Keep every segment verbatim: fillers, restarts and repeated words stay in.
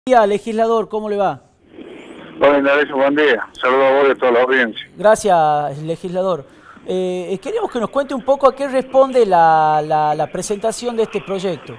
Día, legislador, ¿cómo le va? Hola, Narezo, buen día. Saludos a vos y a toda la audiencia. Gracias, legislador. Eh, queríamos que nos cuente un poco a qué responde la, la, la presentación de este proyecto.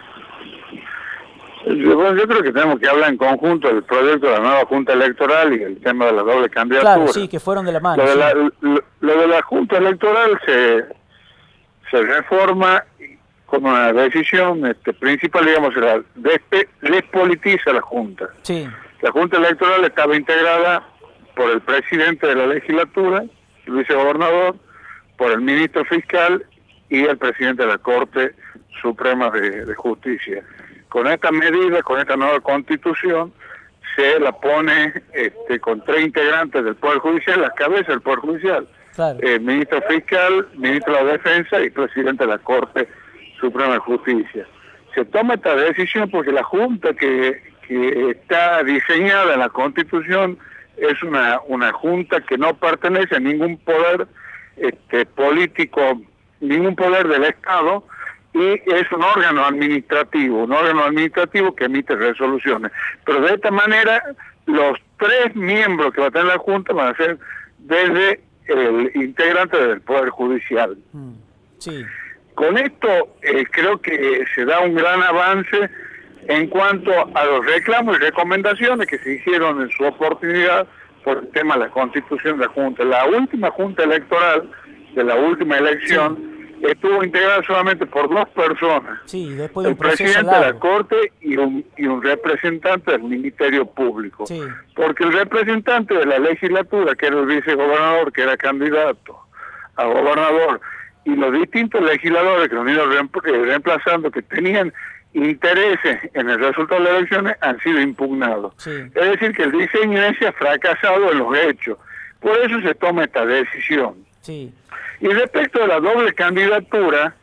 Yo, bueno, yo creo que tenemos que hablar en conjunto del proyecto de la nueva Junta Electoral y el tema de la doble candidatura. Claro, sí, que fueron de la mano. Lo de, sí. la, lo, lo de la Junta Electoral se, se reforma con una decisión este, principal, digamos, la despe, despolitiza la Junta. Sí. La Junta Electoral estaba integrada por el presidente de la legislatura, el vicegobernador, por el ministro fiscal y el presidente de la Corte Suprema de, de Justicia. Con esta medida, con esta nueva constitución, se la pone este, con tres integrantes del Poder Judicial, las cabezas del Poder Judicial. Claro. Eh, ministro fiscal, ministro de la Defensa y presidente de la Corte Suprema de Justicia. Se toma esta decisión porque la Junta que, que está diseñada en la Constitución es una, una Junta que no pertenece a ningún poder este, político, ningún poder del Estado, y es un órgano administrativo, un órgano administrativo que emite resoluciones. Pero de esta manera, los tres miembros que va a tener la Junta van a ser desde el integrante del Poder Judicial. Mm, sí. Con esto eh, creo que se da un gran avance en cuanto a los reclamos y recomendaciones que se hicieron en su oportunidad por el tema de la constitución de la Junta. La última Junta Electoral de la última elección sí. estuvo integrada solamente por dos personas, sí, después de un el presidente largo. de la Corte y un, y un representante del Ministerio Público. Sí. Porque el representante de la legislatura, que era el vicegobernador, que era candidato a gobernador, y los distintos legisladores que lo han ido reemplazando, que tenían intereses en el resultado de las elecciones, han sido impugnados. Sí. Es decir, que el diseño ese ha fracasado en los hechos. Por eso se toma esta decisión. Sí. Y respecto a la doble candidatura,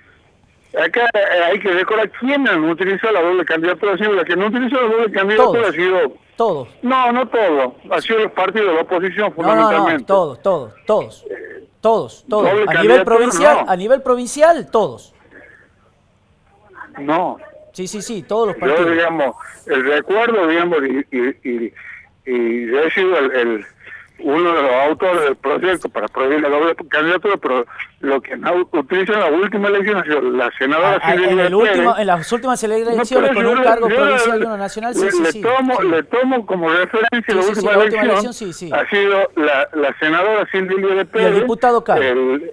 acá hay que recordar quién han utilizado la doble candidatura. Ha sido la que no utilizó la doble candidatura, todos. ha sido... Todos. No, no todos. Ha sido los partidos de la oposición, fundamentalmente. No, no, no, todos, todos, todos. Todos, todos. Doble A nivel provincial, no. a nivel provincial, todos. No. Sí, sí, sí, todos los partidos. Yo, digamos, el recuerdo, digamos, y, y, y, y yo he sido el, el, uno de los autores del proyecto para prohibir la doble candidatura, pero lo que no utiliza en la última elección ha sido la senadora a, a, en, el último, en las últimas elecciones no, con un cargo provincial y uno nacional, sí, le, sí, le sí, tomo, sí. Le tomo como referencia sí, la, sí, última sí, la elección, última elección, sí, sí. ha sido la, la senadora Silvia de Pérez. Y el diputado Carlos. El,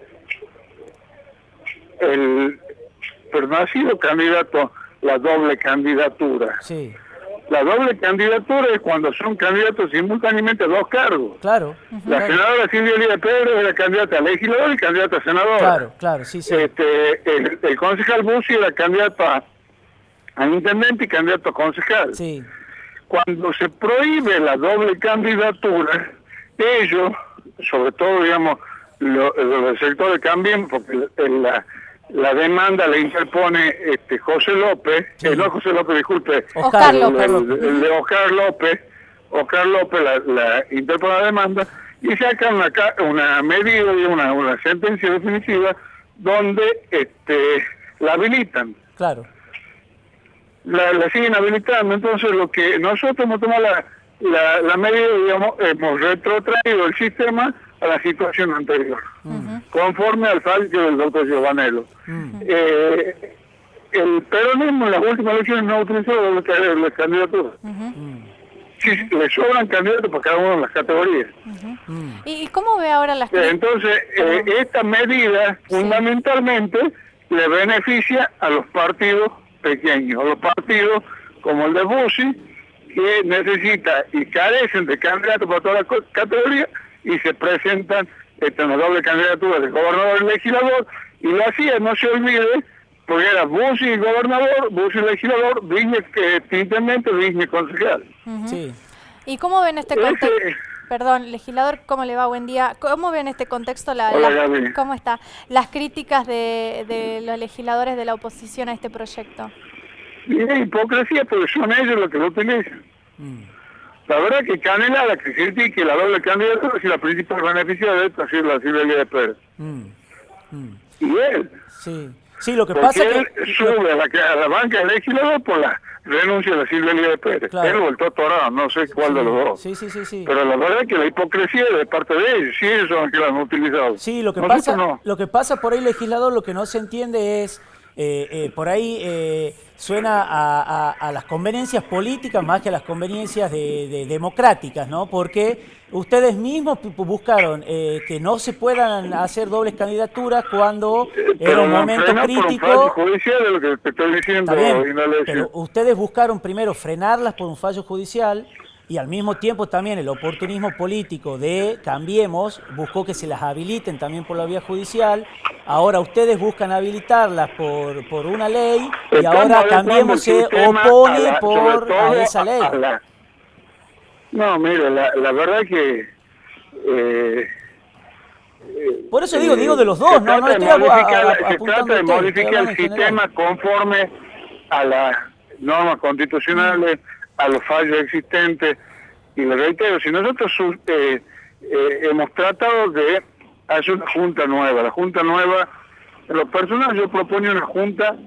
el, pero no ha sido candidato la doble candidatura. Sí. La doble candidatura es cuando son candidatos simultáneamente a dos cargos. Claro. Uh-huh. La senadora Silvia Elías Pérez era candidata a legislador y candidata a senadora. Claro, claro, sí, sí. Este, el, el concejal Bussi era candidato a, a intendente y candidato a concejal. Sí. Cuando se prohíbe la doble candidatura, ellos, sobre todo, digamos, los lo sectores cambian, porque el, el, la... La demanda la interpone este José López, sí. eh, no José López, disculpe, Oscar el, López. El, el, el de Oscar López, Oscar López la, la interpone la demanda y saca una, una medida y una, una sentencia definitiva donde este la habilitan. Claro. La, la siguen habilitando, entonces lo que nosotros hemos tomado la, la, la medida, digamos, hemos retrotraído el sistema a la situación anterior, uh-huh. conforme al fallo del doctor Giovanello. Uh-huh. eh, el peronismo en las últimas elecciones no utilizó las, las candidaturas. Uh-huh. Sí, le sobran candidatos para cada una de las categorías. Uh-huh. Uh-huh. ¿Y cómo ve ahora las eh, Entonces, eh, esta medida sí. fundamentalmente le beneficia a los partidos pequeños, a los partidos como el de Bussi, que necesita y carecen de candidatos para todas las categorías, y se presentan este, en la doble candidatura de gobernador y legislador, y lo hacía, no se olvide, porque era Bussi gobernador, Bussi legislador, Viñe eh, intendente, Viñe concejal. Uh-huh. Sí. ¿Y cómo ven este contexto? Ese... Perdón, legislador, ¿cómo le va? Buen día. ¿Cómo ven este contexto? La, Hola, la, Gaby. ¿Cómo está? Las críticas de, de los legisladores de la oposición a este proyecto. Y es hipocresía, porque son ellos los que lo utilizan. Mm. La verdad que Canela, la que critique la doble candidatura, si la principal beneficiaria de esto ha sido la Silvia Elías Pérez. Mm. Mm. Y él. Sí, sí, lo que Porque pasa él que... sube a la, a la banca del legislador por la renuncia a Silvia Elías Pérez. Claro. Él o el Toto Arao, no sé cuál sí, de los dos. Sí, sí, sí, sí. Pero la verdad es que la hipocresía es de parte de ellos, sí, ellos son los que la han utilizado. Sí, lo que, Nosotros pasa, no. lo que pasa por ahí, legislador, lo que no se entiende es, eh, eh, por ahí eh, suena a, a, a las conveniencias políticas más que a las conveniencias de, de democráticas, ¿no? Porque ustedes mismos buscaron eh, que no se puedan hacer dobles candidaturas cuando eh, era un momento crítico. Por un fallo judicial de lo que te estoy diciendo. Bien, pero ustedes buscaron primero frenarlas por un fallo judicial y al mismo tiempo también el oportunismo político de Cambiemos buscó que se las habiliten también por la vía judicial. Ahora ustedes buscan habilitarlas por, por una ley y Estamos ahora Cambiemos se opone a la, por a esa ley. A la, no, mire, la, la verdad que... Eh, por eso digo, digo de los dos, no, no estoy a, a, a, Se trata de modificar el sistema conforme a las normas constitucionales, mm. a los fallos existentes, y le reitero, si nosotros eh, eh, hemos tratado de hacer una junta nueva, la junta nueva, en lo personal yo propongo una junta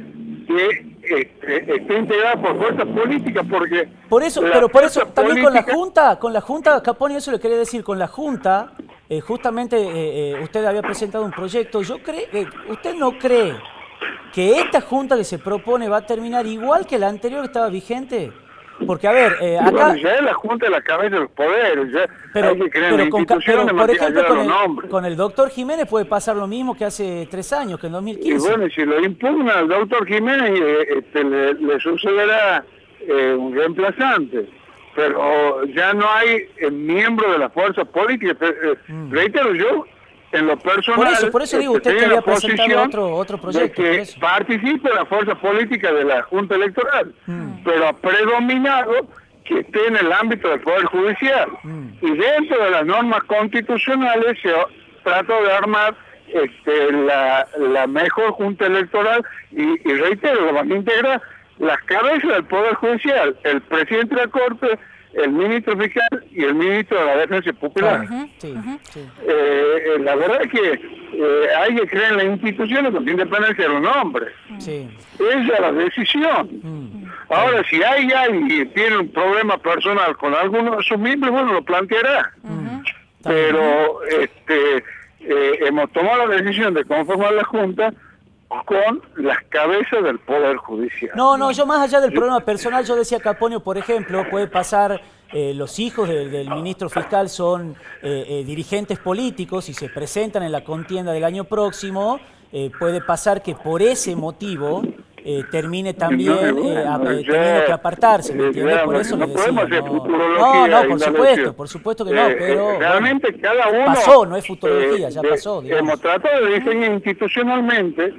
que este, esté integrada por fuerzas políticas, porque... Por eso, pero por eso, también con la junta, con la junta, Caponi, eso le quería decir, con la junta, eh, justamente eh, eh, usted había presentado un proyecto, yo creo, eh, ¿usted no cree que esta junta que se propone va a terminar igual que la anterior que estaba vigente? Porque, a ver, eh, acá... Bueno, ya es la Junta de la Cabeza de los Poderes, ya pero, hay que crear pero, con, pero por ejemplo, con el, con el doctor Jiménez puede pasar lo mismo que hace tres años, que en dos mil quince. Y bueno, si lo impugna al doctor Jiménez, eh, este, le, le sucederá eh, un reemplazante. Pero ya no hay eh, miembro de la fuerza política. Eh, mm. Reitero, yo... En lo personal, por eso, por eso digo, usted que había presentado otro, otro proyecto. De que participe la fuerza política de la Junta Electoral, mm. pero ha predominado que esté en el ámbito del Poder Judicial. Mm. Y dentro de las normas constitucionales se trata de armar este, la, la mejor Junta Electoral y, y reitero, lo van a integrar las cabezas del Poder Judicial, el presidente de la Corte, el ministro fiscal y el ministro de la Defensa Popular. Uh-huh, sí, sí. Eh, la verdad es que eh, hay que creer en las instituciones con independencia de los nombres. Sí. Esa es la decisión. Uh-huh. Ahora, si hay alguien que tiene un problema personal con alguno de sus miembros, bueno, lo planteará. Uh-huh. Pero este, eh, hemos tomado la decisión de conformar la Junta con las cabezas del Poder Judicial. No, no, yo más allá del problema personal, yo decía Caponio, por ejemplo, puede pasar, eh, los hijos de, del ministro fiscal son eh, eh, dirigentes políticos y se presentan en la contienda del año próximo, eh, puede pasar que por ese motivo eh, termine también eh, bueno, eh, teniendo que apartarse, ¿me entiende? Por eso no le decía, no, no, no, por supuesto, por supuesto que no, eh, pero realmente bueno, cada uno pasó, no es futurología, eh, ya de, pasó. Digamos. Hemos tratado de diseñar institucionalmente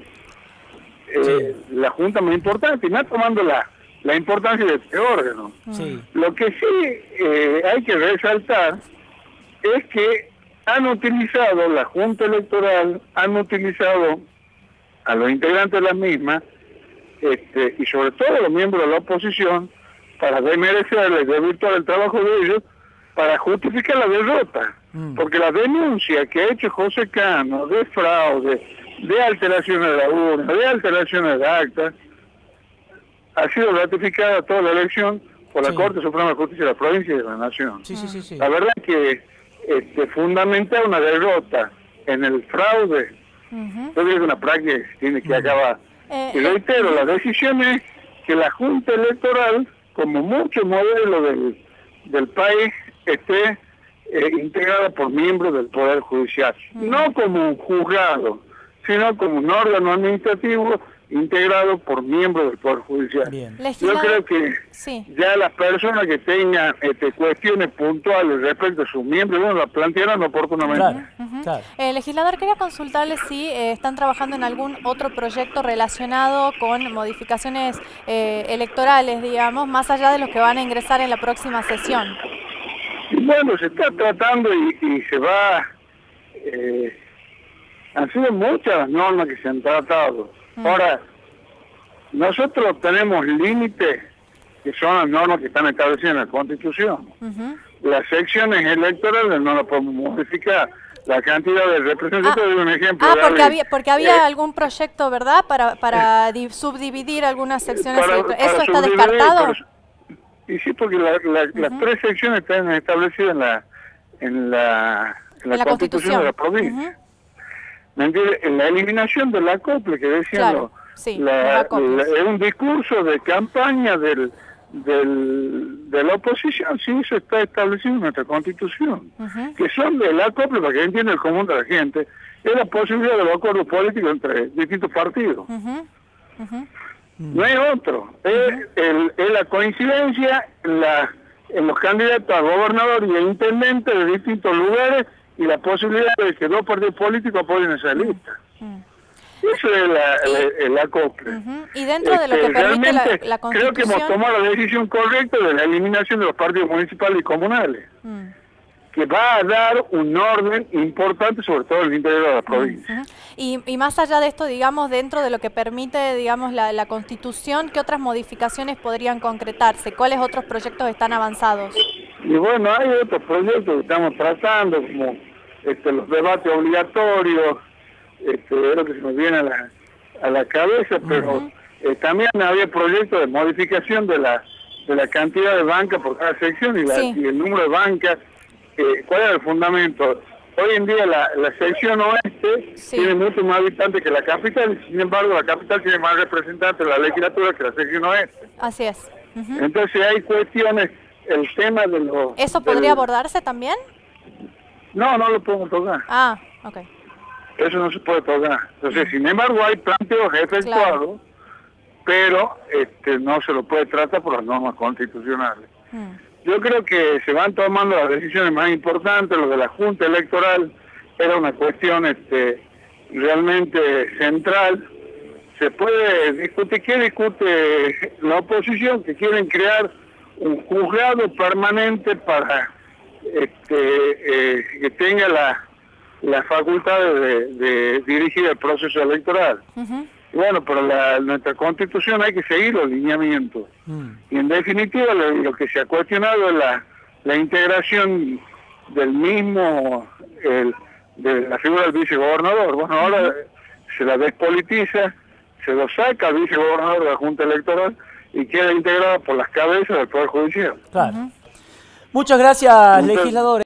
Eh, sí. la Junta más importante, y más tomando la, la importancia de este órgano. Sí. Lo que sí eh, hay que resaltar es que han utilizado la Junta Electoral, han utilizado a los integrantes de la misma, este, y sobre todo a los miembros de la oposición, para desmerecerles, desvirtuar el trabajo de ellos, para justificar la derrota. Mm. Porque la denuncia que ha hecho José Cano de fraude, de alteraciones de la urna, de alteraciones de actas, ha sido ratificada toda la elección por la sí. Corte Suprema de Justicia de la Provincia y de la Nación. Sí, sí, sí, sí. La verdad es que este, fundamentar una derrota en el fraude, uh-huh. yo digo que una práctica que tiene que uh-huh. acabar. Eh, y reitero, la decisión es que la Junta Electoral, como muchos modelos del, del país, esté eh, integrada por miembros del Poder Judicial, uh-huh. no como un juzgado, sino como un órgano administrativo integrado por miembros del Poder Judicial. Bien. Yo creo que sí. ya las personas que tengan este, cuestiones puntuales respecto a sus miembros, bueno, las plantearon oportunamente. Claro, uh-huh. claro. Eh, legislador, quería consultarle si eh, están trabajando en algún otro proyecto relacionado con modificaciones eh, electorales, digamos, más allá de los que van a ingresar en la próxima sesión. Bueno, se está tratando y, y se va... Eh, han sido muchas las normas que se han tratado. Mm. Ahora, nosotros tenemos límites que son las normas que están establecidas en la Constitución. Uh-huh. Las secciones electorales no las podemos modificar. la cantidad de representantes, Ah, de un ejemplo. ah de porque, alguien, había, porque había eh, algún proyecto, ¿verdad? Para, para di- subdividir algunas secciones para, electorales. para ¿Eso está subdividir, descartado? para- y sí, porque la- la- Uh-huh. las tres secciones están establecidas en la, en la, en la, en la Constitución de la Constitución. provincia. ¿Me entiendes? En la eliminación del acople, que decían Claro, los- sí, la- los acoples. la- es un discurso de campaña del, del, de la oposición, sí, eso está establecido en nuestra Constitución, Uh-huh. que son del acople, para que entienda el común de la gente, es la posibilidad de los acuerdos políticos entre distintos partidos. Uh-huh. Uh-huh. No es otro, es, el, es la coincidencia en, la, en los candidatos a gobernador y a intendente de distintos lugares y la posibilidad de que dos partidos políticos apoyen esa lista. Uh-huh. Eso es la, Y, el, el acople. uh-huh. Y dentro de lo Este, que permite la, realmente la creo que hemos Constitución... tomado la decisión correcta de la eliminación de los partidos municipales y comunales, Uh-huh. que va a dar un orden importante, sobre todo en el interior de la provincia. Uh-huh. y, y más allá de esto, digamos, dentro de lo que permite, digamos, la, la Constitución, ¿qué otras modificaciones podrían concretarse? ¿Cuáles otros proyectos están avanzados? Y bueno, hay otros proyectos que estamos tratando, como este, los debates obligatorios, este, es lo que se nos viene a la, a la cabeza, pero Uh-huh. eh, también había proyectos de modificación de la de la cantidad de bancas por cada sección y, la, Sí. y el número de bancas. Eh, ¿Cuál era el fundamento? Hoy en día la, la sección oeste Sí. tiene mucho más habitantes que la capital, y sin embargo la capital tiene más representantes de la legislatura que la sección oeste. Así es. Uh-huh. Entonces hay cuestiones, el tema de los... ¿Eso del- podría abordarse también? No, no lo podemos tocar. Ah, ok. Eso no se puede tocar. Entonces, sin embargo, hay planteos efectuados, pero este, no se lo puede tratar por las normas constitucionales. Mm. Yo creo que se van tomando las decisiones más importantes. Lo de la Junta Electoral era una cuestión este, realmente central. Se puede discutir, ¿qué discute la oposición? Que quieren crear un juzgado permanente para este, eh, que tenga la, la facultad de, de dirigir el proceso electoral. Uh-huh. Bueno, pero la, nuestra Constitución hay que seguir los lineamientos. Mm. Y en definitiva lo, lo que se ha cuestionado es la, la integración del mismo, el, de la figura del vicegobernador. Bueno, ahora se la despolitiza, se lo saca al vicegobernador de la Junta Electoral y queda integrada por las cabezas del Poder Judicial. Claro. Uh-huh. Muchas gracias, Muchas- legislador.